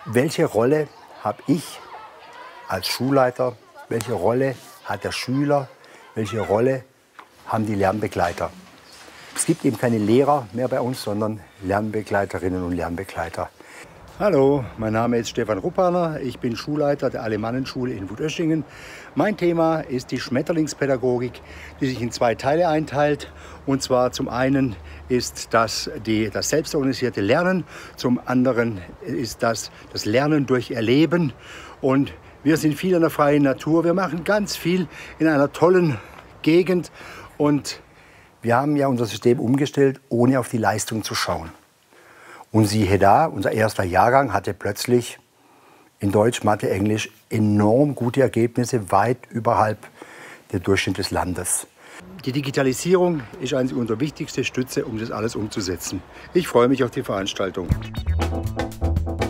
welche Rolle habe ich als Schulleiter, welche Rolle hat der Schüler, welche Rolle haben die Lernbegleiter. Es gibt eben keine Lehrer mehr bei uns, sondern Lernbegleiterinnen und Lernbegleiter. Hallo, mein Name ist Stefan Ruppaner, ich bin Schulleiter der Alemannenschule in Wutöschingen. Mein Thema ist die Schmetterlingspädagogik, die sich in 2 Teile einteilt. Und zwar zum einen ist das selbstorganisierte Lernen, zum anderen ist das Lernen durch Erleben. Und wir sind viel in der freien Natur, wir machen ganz viel in einer tollen Gegend und wir haben ja unser System umgestellt, ohne auf die Leistung zu schauen. Und siehe da, unser erster Jahrgang hatte plötzlich in Deutsch, Mathe, Englisch enorm gute Ergebnisse, weit überhalb der Durchschnitt des Landes. Die Digitalisierung ist eigentlich unsere wichtigste Stütze, um das alles umzusetzen. Ich freue mich auf die Veranstaltung.